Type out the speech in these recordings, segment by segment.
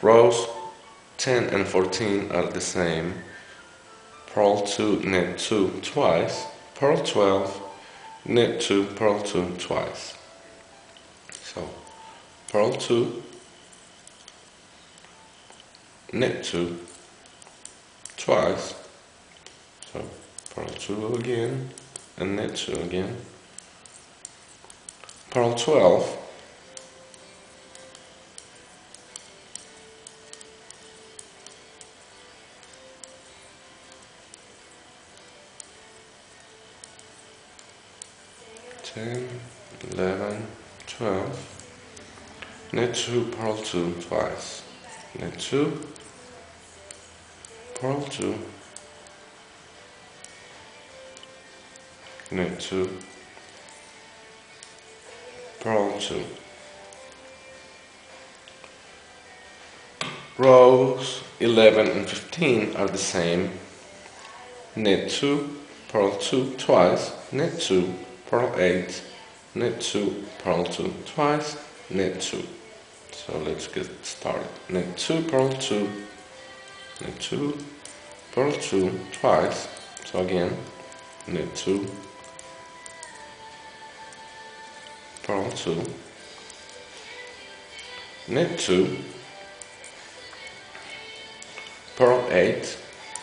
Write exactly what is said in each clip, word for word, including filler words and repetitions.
Rows ten and fourteen are the same. Purl two, knit two twice. Purl twelve, knit two, purl two twice. So purl two, knit two twice. So purl two again and knit two again. Purl twelve, ten, eleven, twelve, knit two, purl two twice, knit two, purl two, knit two, purl two. Rows eleven and fifteen are the same. Knit two, purl two twice, knit two, purl eight, knit two, purl two twice, knit two. So let's get started. Knit two, purl two, knit two, purl two twice. So again, knit two, purl two, knit two, purl eight,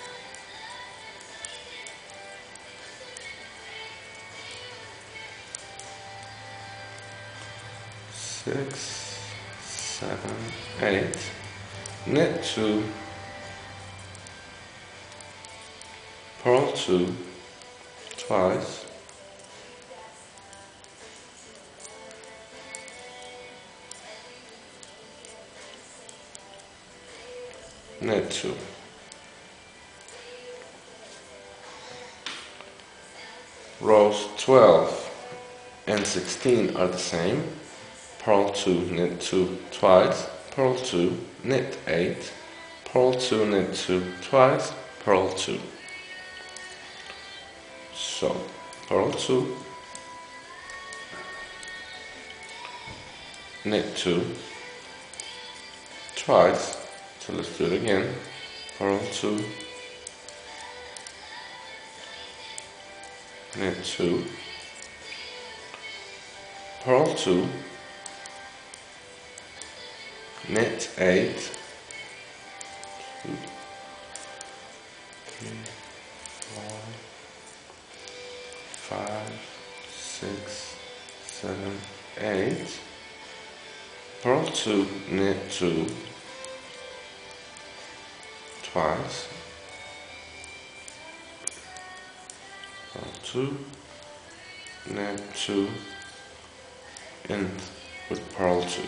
six, seven, eight, knit two, purl two twice, knit two. Rows twelve and sixteen are the same. Purl two, knit two twice, purl two, knit eight, purl two, knit two twice, purl two. So purl two, knit two twice. So let's do it again. Purl two, knit two, purl two, knit eight, two, three, four, five, six, seven, eight, purl two, knit two twice, purl two, knit two, and with purl two.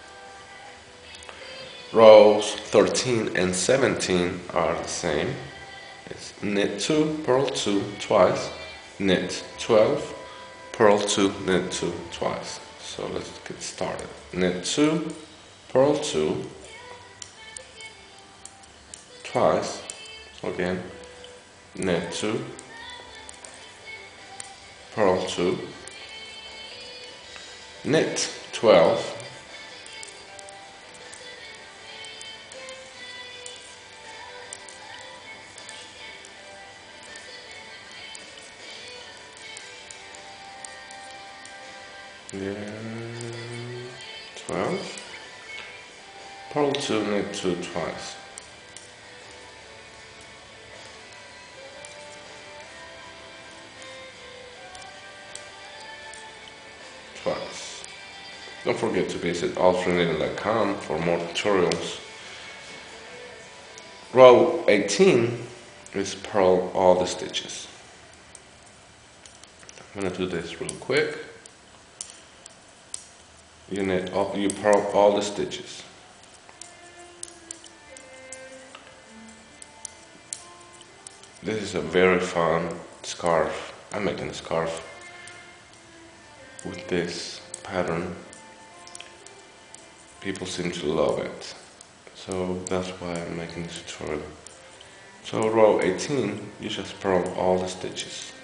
Rows thirteen and seventeen are the same. It's knit two, purl two twice, knit twelve, purl two, knit two twice. So let's get started. Knit two, purl two twice. So again, knit two, purl two, knit twelve, yeah, twelve, purl two, knit two twice, twice. Don't forget to visit all free knitting dot com for more tutorials. Row eighteen is purl all the stitches. I'm gonna do this real quick. You knit all, you purl all the stitches. This is a very fun scarf. I'm making a scarf with this pattern. People seem to love it, so that's why I'm making this tutorial. So row eighteen, you just purl all the stitches,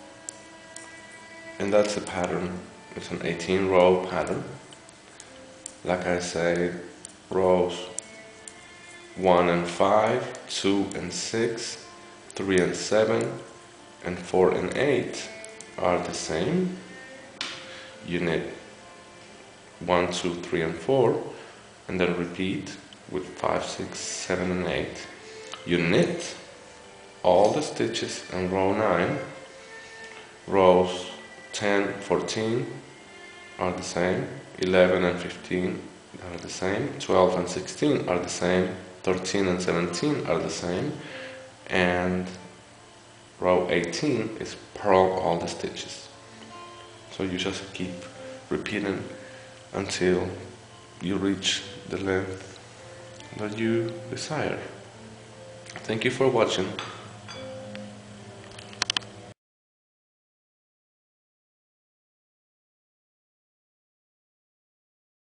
and that's the pattern. It's an eighteen row pattern. like I said, rows one and five, two and six, three and seven, and four and eight are the same. You knit one, two, three, and four, and then repeat with five, six, seven, and eight. You knit all the stitches in row nine. Rows ten, fourteen are the same, eleven and fifteen are the same, twelve and sixteen are the same, thirteen and seventeen are the same, and row eighteen is purl all the stitches. So you just keep repeating until you reach the length that you desire. Thank you for watching.